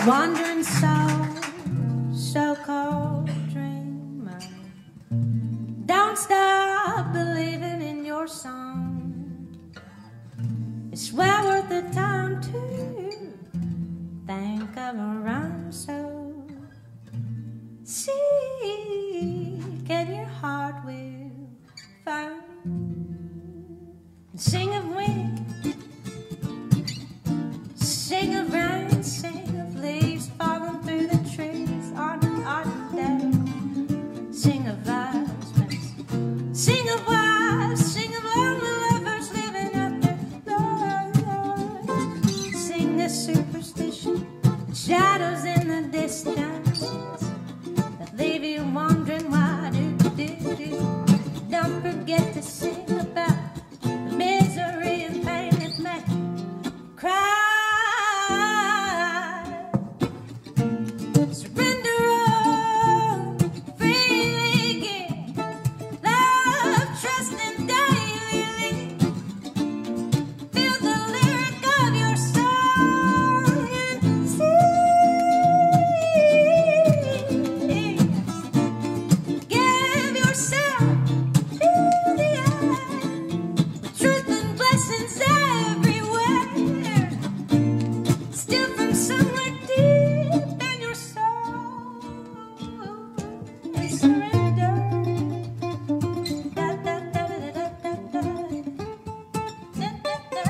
wandering soul, so-called dreamer, don't stop believing in your song. It's well worth the time to think of a rhyme so seek, and your heart will find. And sing of wind, sing of rain, sing of leaves falling through the trees on an autumn day. Sing of husbands, sing of wives, sing of lonely lovers living out their lives. Sing the superstition, shadows in the distance that leave you wondering why do. Don't forget to sing about the misery and pain that make you cry. Surrender all, freely give, love, trust, and daily live. Feel the lyric of your song and sing. Give yourself to the eye, with truth and blessings everywhere. Still from somewhere deep in your soul, and surrender. Da, da, da, da, da, da, da. Da, da, da.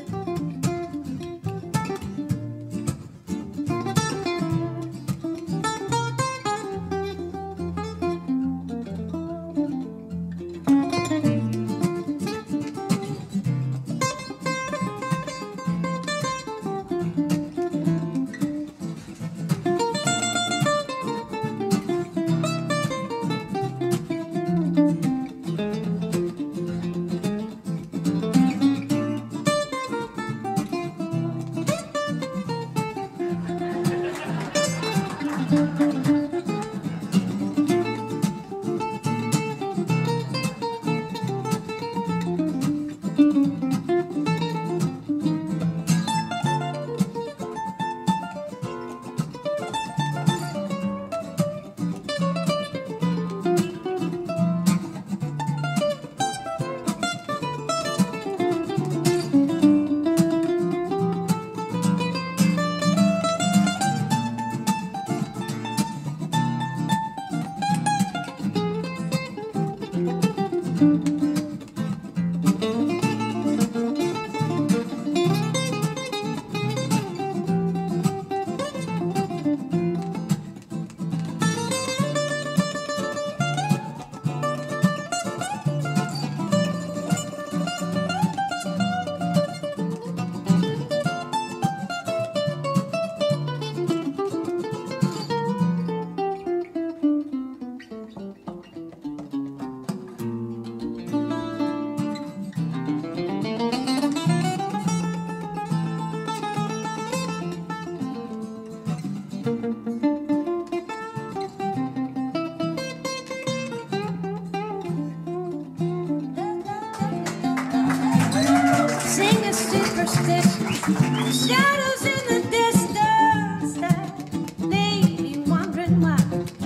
Sing a superstition, shadows in the distance that leave you wondering why.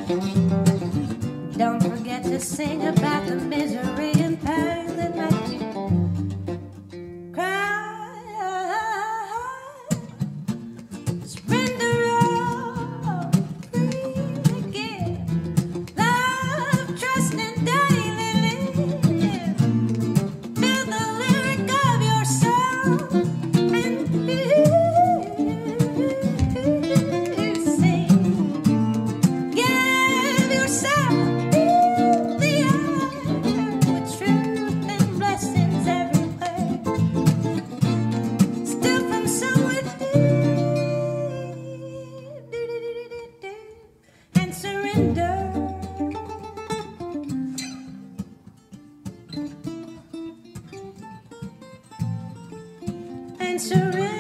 Don't forget to sing about the misery and pain that make you cry. Surrender all, freely give, love, trust, and daily live. Feel the lyric of your soul and sing. Give yourself to the eye, with truth and blessings everywhere. Still from somewhere deep, and surrender. And surrender.